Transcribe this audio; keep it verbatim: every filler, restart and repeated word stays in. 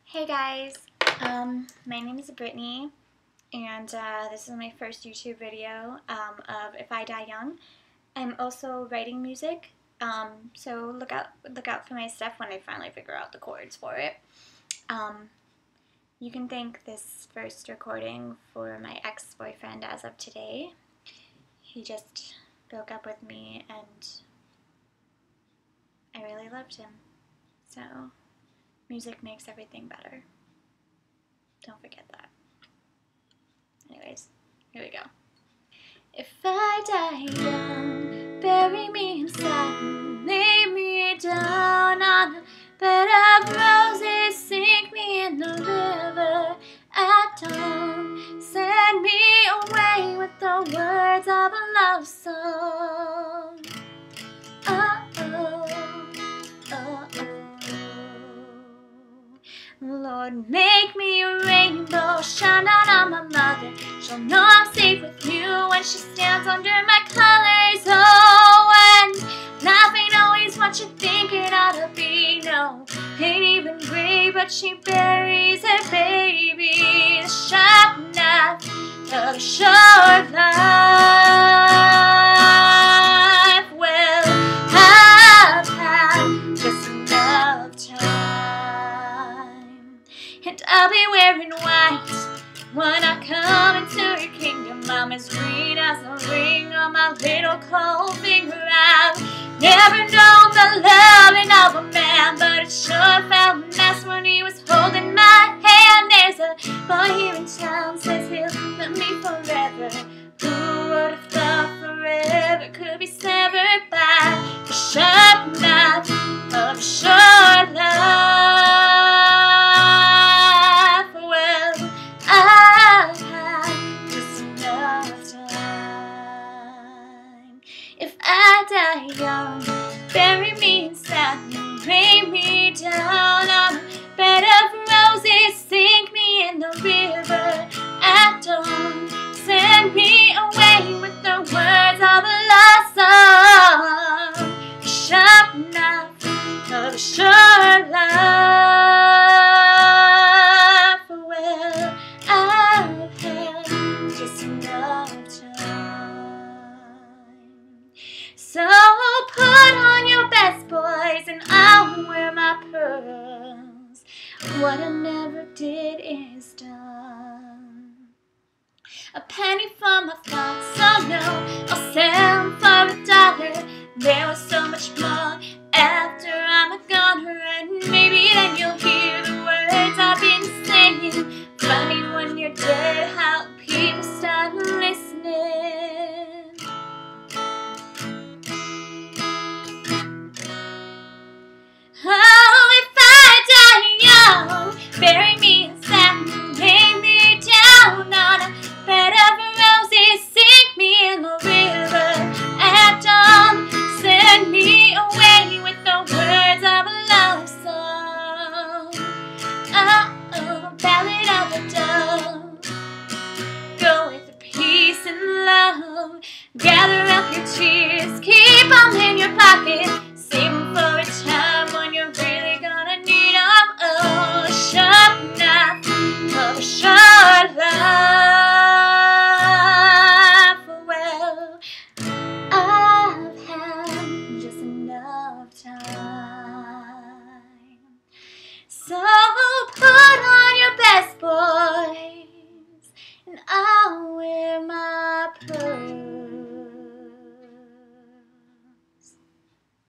Hey guys, um, my name is Brittany, and uh, this is my first YouTube video um, of If I Die Young. I'm also writing music, um, so look out look out for my stuff when I finally figure out the chords for it. Um, you can thank this first recording for my ex-boyfriend as of today. He just broke up with me, and I really loved him, so music makes everything better. Don't forget that. Anyways, here we go. If I die young, bury me in satin, lay me down on a bed of roses, sink me in the river at dawn, send me away with the words of a love song. Oh-oh, oh-oh. Lord, make me a rainbow, shine down on my mother. She'll know I'm safe with you when she stands under my colors. Oh, and life ain't always what you think it ought to be. No, ain't even gray, but she buries her baby. The sharp knife of a short life. Well, I've had just enough time, and I'll be wearing white when I come into your kingdom. I'm as green as the ring on my little cold finger. I've never known the loving of a man, but it sure felt nice when he was holding my hand. There's a boy here in town says he'll love me forever. Who would have thought forever could be severed by the sharp knife of a short life? If I die young, bury me in satin, lay me down on a bed of roses, sink me in the river at dawn, send me away with the words of a love song. A sharp knife of a short life. Well, I've had just enough time. So put on your best, boys, and I'll wear my pearls. What I never did is done. A penny for my thoughts, oh no, I'll sell them for a dollar. There was so much more after I'm gone, and maybe then you'll hear the words I've been saying. Funny when you're dead how people start listening. Oh, if I die young, bury me in satin, lay me down on a bed of roses, sink me in the river at dawn, send me away with the words of a love song. Oh, ballad of a dove, go with peace and love, gather up your tears, keep them in your pocket, save them for a time when you're really gonna need them. Oh, a sharp knife of a short life. Well, I've had just enough time. So